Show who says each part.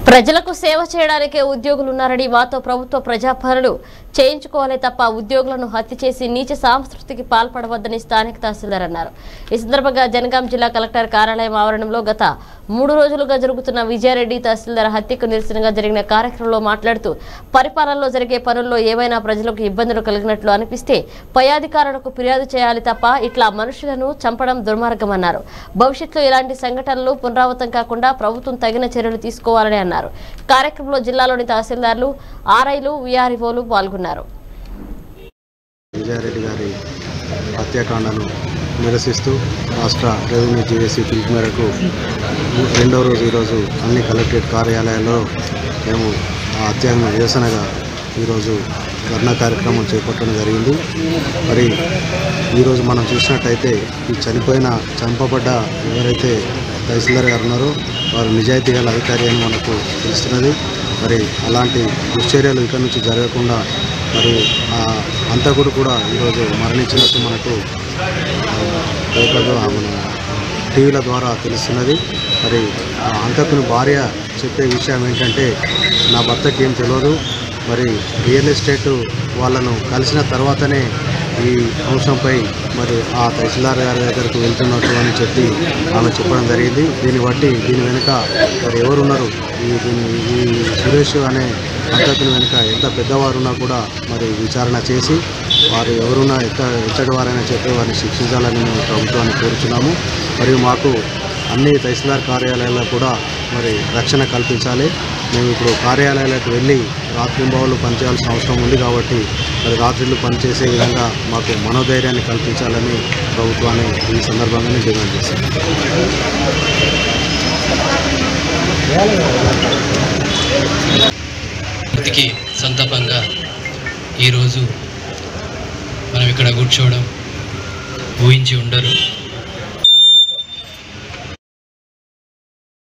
Speaker 1: ప్రజలకు సేవ చేయడానికే ఉద్యోగులు ఉన్నారని మాతో ప్రభుత్వ ప్రజాపనులు చేయించుకోవాలే తప్ప ఉద్యోగులను హత్య చేసి నీచ సంస్కృతికి పాల్పడవద్దని స్థానిక తహసీల్దార్ అన్నారు। ఈ సందర్భంగా జనగాం జిల్లా కలెక్టర్ కార్యాలయం ఆవరణంలో గత 3 రోజులుగా జరుగుతున్న విజయారెడ్డి తహసీల్దార్ హత్యకు నిరసనగా జరిగిన కార్యక్రమంలో మాట్లాడుతూ పరిపాలనలో జరిగే పనుల్లో ఏవైనా ప్రజలకు ఇబ్బందులు కలిగినట్లు అనిపిస్తే పై అధికారులకు ఫిర్యాదు చేయాలి తప్ప ఇట్లా మనుషులను చంపడం దుర్మార్గమన్నారు। భవిష్యత్తులో ఇలాంటి సంఘటనలు పునరావృతం కాకుండా ప్రభుత్వం తగిన చర్యలు తీసుకోవాలని అన్నారు। కార్యక్రమంలో జిల్లాలోని తహసీల్దార్లు, ఆర్ఐలు, విఆర్ఓలు పాల్గొన్నారు।
Speaker 2: విజయారెడ్డి గారి హత్యాకాండను నిరసిస్తూ రాష్ట్ర రెవెన్యూ జేఏసీ పిలుపు మేరకు రెండవ రోజు ఈరోజు అన్ని కలెక్టరేట్ కార్యాలయాల్లో మేము ఆ హత్యను నిరసనగా ఈరోజు ధర్నా కార్యక్రమం చేపట్టడం జరిగింది। మరి ఈరోజు మనం చూసినట్టయితే ఈ చంపబడ్డ ఎవరైతే తహసీల్దార్ గారు ఉన్నారో వారు నిజాయితీ గల అధికారి అని మనకు తెలుస్తున్నది। మరి అలాంటి దుశ్చర్యలు ఇక్కడి నుంచి జరగకుండా మరి ఆ హంతకుడు కూడా ఈరోజు మరణించినట్టు మనకు పేపర్లో మన టీవీల ద్వారా తెలుస్తున్నది। మరి ఆ హంతకుని భార్య చెప్పే విషయం ఏంటంటే, నా భర్తకి ఏం తెలియదు, మరి రియల్ ఎస్టేట్ వాళ్ళను కలిసిన తర్వాతనే ఈ అంశంపై మరి ఆ తహసీల్దార్ గారి దగ్గరకు వెళ్తున్నట్టు అని చెప్పి ఆమె చెప్పడం జరిగింది। దీన్ని బట్టి దీని వెనుక మరి ఎవరున్నారు, ఈ సురేష్ అనే హంతకుని వెనుక ఎంత పెద్దవారున్నా కూడా మరి విచారణ చేసి వారు ఎవరున్నా ఎంతటి వారైనా చెప్పి వారిని శిక్షించాలని మేము ప్రభుత్వాన్ని కోరుచున్నాము। మరియు మాకు అన్ని తహసీల్దార్ కార్యాలయాల్లో కూడా మరి రక్షణ కల్పించాలి। మేము ఇప్పుడు కార్యాలయాలకు వెళ్ళి రాత్రింబవళ్ళు పనిచేయాల్సిన అవసరం ఉంది కాబట్టి మరి రాత్రిళ్ళు పనిచేసే విధంగా మాకు మనోధైర్యాన్ని కల్పించాలని ప్రభుత్వాన్ని ఈ సందర్భంగానే డిమాండ్ చేశాం।
Speaker 3: సంతాపంగా ఈరోజు మనం ఇక్కడ కూర్చోవడం ఊహించి ఉండరు।